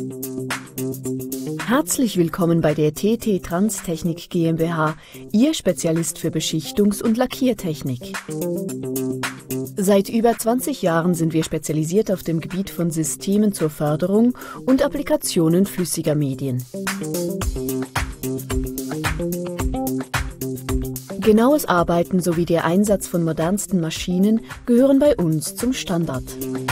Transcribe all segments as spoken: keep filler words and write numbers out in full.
Herzlich willkommen bei der T T Transtechnik GmbH, Ihr Spezialist für Beschichtungs- und Lackiertechnik. Seit über zwanzig Jahren sind wir spezialisiert auf dem Gebiet von Systemen zur Förderung und Applikationen flüssiger Medien. Genaues Arbeiten sowie der Einsatz von modernsten Maschinen gehören bei uns zum Standard.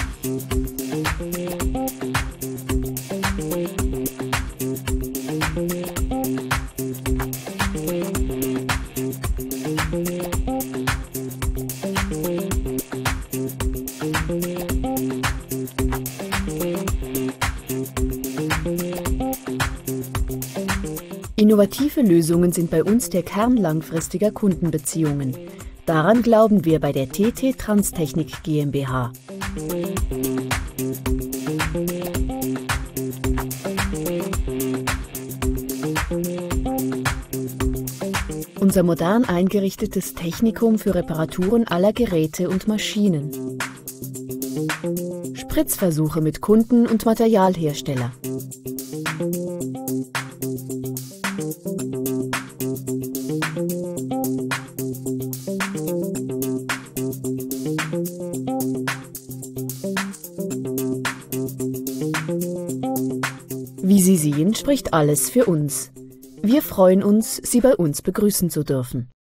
Innovative Lösungen sind bei uns der Kern langfristiger Kundenbeziehungen. Daran glauben wir bei der T T Transtechnik GmbH. Unser modern eingerichtetes Technikum für Reparaturen aller Geräte und Maschinen. Spritzversuche mit Kunden und Materialhersteller. Wie Sie sehen, spricht alles für uns. Wir freuen uns, Sie bei uns begrüßen zu dürfen.